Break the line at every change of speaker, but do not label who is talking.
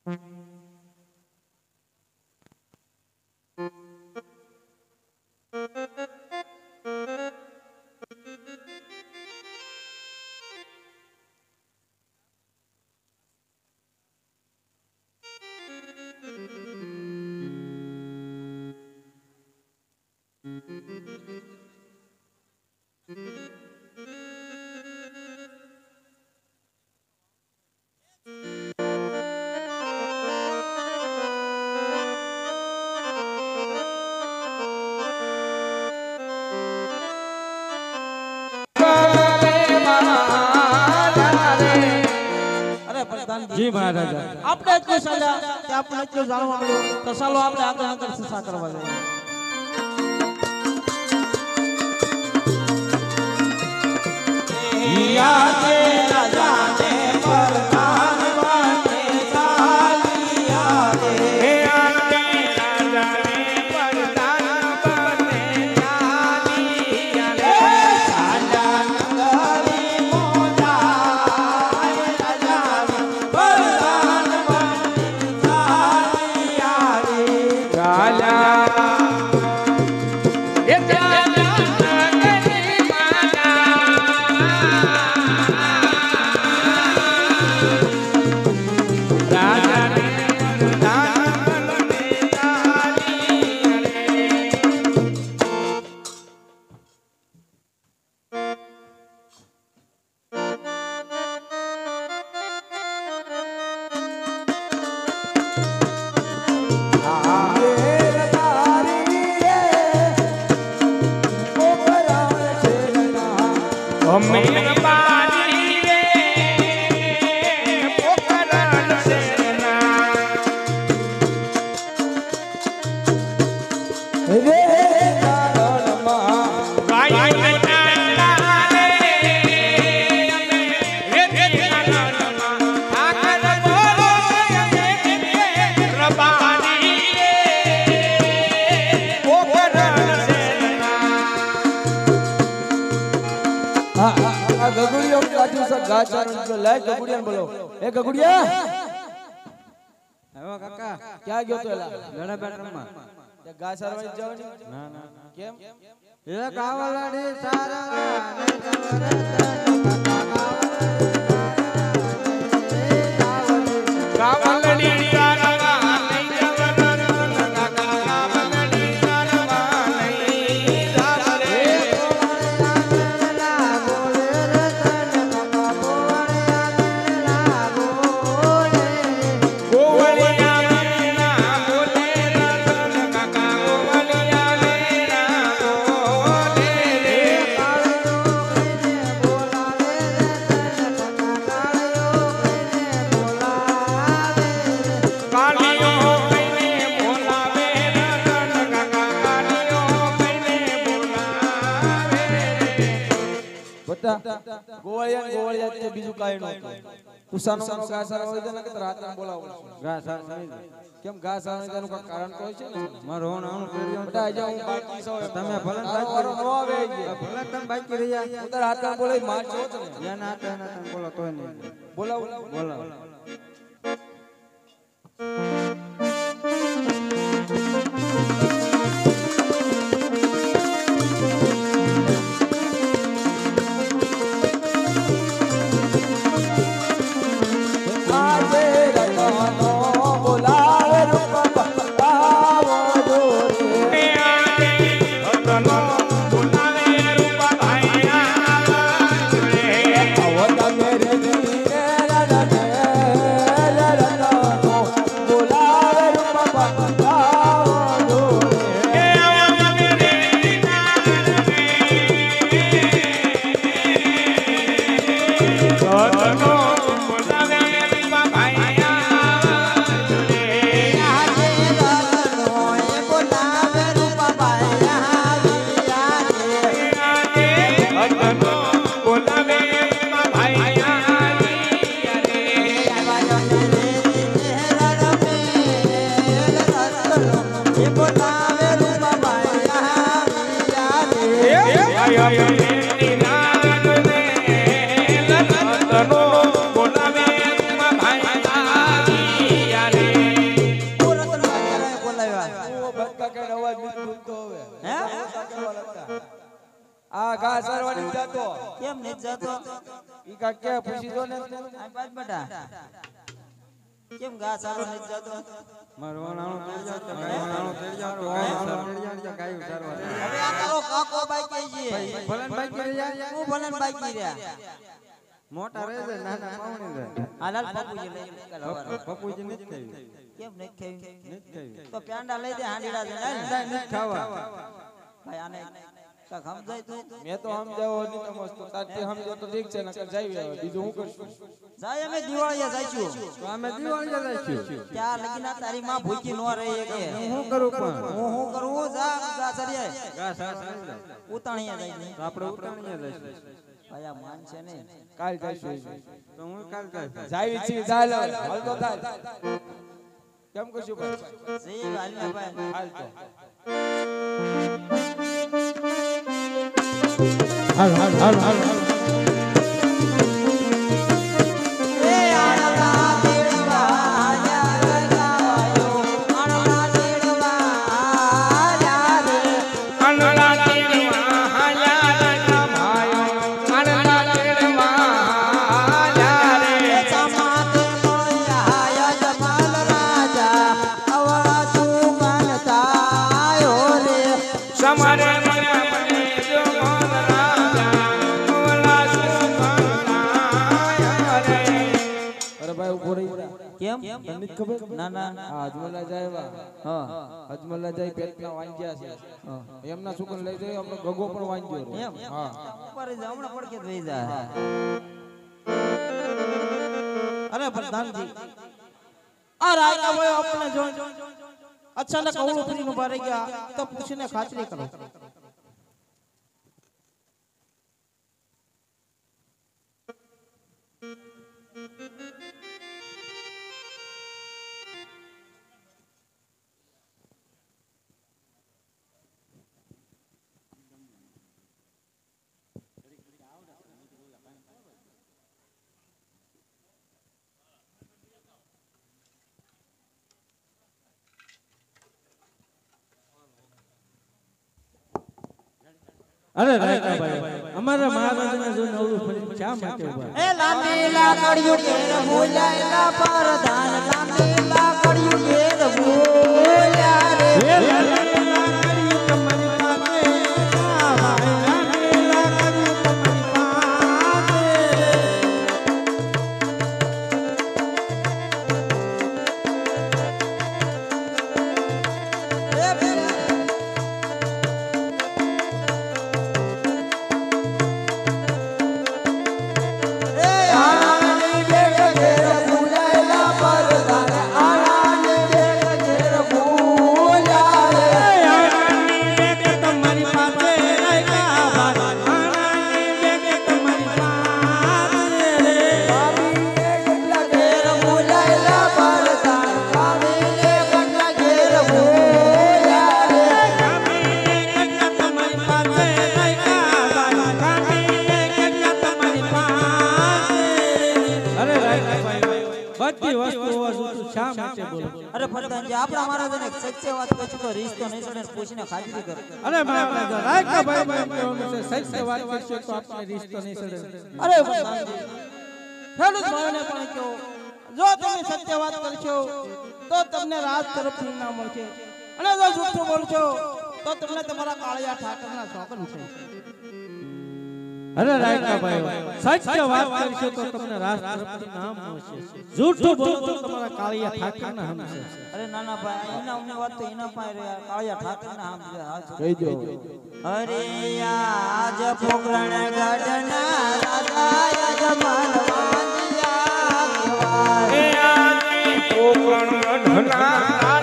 जी महाराजा આપણે એટલું સાલા કે આપણે એટલું જાણવા મળ્યું તો ચાલો આપણે આગળ આગળ સસા કરવા જઈએ યાદે રાજાને પરદાન વાતે ચાલિયા રે યાદે રાજાને પરદાન વાતે ચાલિયા રે સાજા નગરી મોજા गगुड़िया बोलो ए गगुड़िया काका क्या गयो तो एला लड़ा बैठ रम्मा या गा सारवानी जवानी ना ना केम ए गावलाडी सारवानी गावलाडी गोवाळिया ते बीजू काय नो तुसानो नो गासार होय ને કે રાત ના બોલાવો ગાસાર કેમ ગાસાર તેનું કા કારણ કોઈ છે મારો નામ કર્યો બટા આજા હું બાકી છો તમે ભલન બાકી નો આવે ભલન તમે બાકી રહ્યા ઉતર હાથ ના બોલે માર છો ને યા ના તમે બોલો તોય નહીં બોલાવો બોલાવો આ ઘા સારવાની જાતો
કેમ ને જાતો
ઈ કા કે પૂછી દો ને
આ બાદ બેટા કેમ ઘા સારો ને જાતો
મારો નાણો તેડી જાતો નાણો તેડી જાતો ગાયું સારવા
હવે આ તારો કાકો બાકી છે
ભલન બાકી રહ્યા
હું ભલન બાકી રહ્યા
મોટા રહે છે નાના પાવણી રહે
હાલાલ પપ્પુજી લઈ કાલ હવારે
પપ્પુજી નથી ખાવી
કેમ નથી ખાવી
નથી ખાવી
તો પ્યાંડા લઈ દે હાંડીડા દે
નથી ખાવા
ભાઈ આને કાક સમજાય તું
મેં તો સમજાવો નહીં તો મસ્ત તારથી સમજો તો ઠીક છે નકર જાવી હવે બીજું હું કરશું
જાય અમે દિવાળીએ જઈશું
તો અમે દિવાળીએ જઈશું
ત્યાં લગીના તારી માં ભૂખી નો રહી કે
હું કરું પણ
હું કરું જા સરિયે
ઘા સારી
ઉતાણીયા જાય
તો આપણે ઉતાણીએ જઈશું
ભાઈ આ માન છે ને
કાલ જઈશું તો હું કાલ જાવી છી ચાલ હાલ તો ચાલ કેમ કશું ભાઈ
જી હાલ ને ભાઈ
હાલ તો હાલ
એ આણલા દેડવા યાર ગાયો આણલા દેડવા યાર
આણલા દેડવા યાર ગાયો આણલા દેડવા યાર
સમાત મોયા જમાલ રાજા અવળા તું તાયો રે
સમારે મને જો મન રાજા ઓલા સુખનાયા રે
અરે ભાઈ ઉભો રહી
કેમ
તમને ખબર
ના ના
આ અજમલા જાય
હા
અજમલા જાય પેટના વાંજ્યા છે એમના સુકન લઈ જાય આપણે ગગો પણ વાંજ્યો રે
એમ
હા
ઉપર જ હમણાં પડકે થઈ જાય અરે પ્રધાનજી આ રાયકા ભાઈ આપણે જો અચાનક અવળું ફરીને ઉભા રહી ગયા તો પૂછીને ખાતરી કરો
અરે રાયકા ભાઈ અમારા મહારાજને જો નવરું ફરી શા માટે ઉભા
એ લાંબી લાકડીઓ ઘેર ભૂલાયેલા પરધાન લાંબી લાકડીઓ ઘેર ભૂલ્યા રે લાંબી લાકડીઓ તમારી પાસે ભાઈ લાંબી લાકડીઓ તમારી પાસે અરે ફરદાનજી આપણા મહારાજને સત્ય વાત કહું તો રીસ તો નહીં સડે પૂછીને ખાતરી કરો
અરે મહારાજ રાયકા ભાઈ કહેવાનું છે સત્ય વાત કરશો તો આપણે રીસ તો નહીં સડે
અરે ફરદાનજી ખેડૂત ભાઈને પણ કહો જો તમે સત્ય વાત કરશો તો તમને રાજ તરફથી ઇનામ મળશે અને જો જૂઠું બોલશો તો તમને તમારા કાળિયા ઠાકરના શોકન છે
અરે રાયકા ભાઈ સત્ય વાત કરશો તો તમને રાજ તરફથી નામ મળશે જૂઠું બોલશો તો તમારા કાળિયા ઠાકરના નામ છે
અરે નાના ભાઈ ઇનામની વાત તો ઇનામ પાસે રે કાળિયા ઠાકરના નામ છે
કહી દો
અરે આજ પોકરણ ગઢના રાજા જમાલ વાંજિયા
એ આજી પોકણ ઢના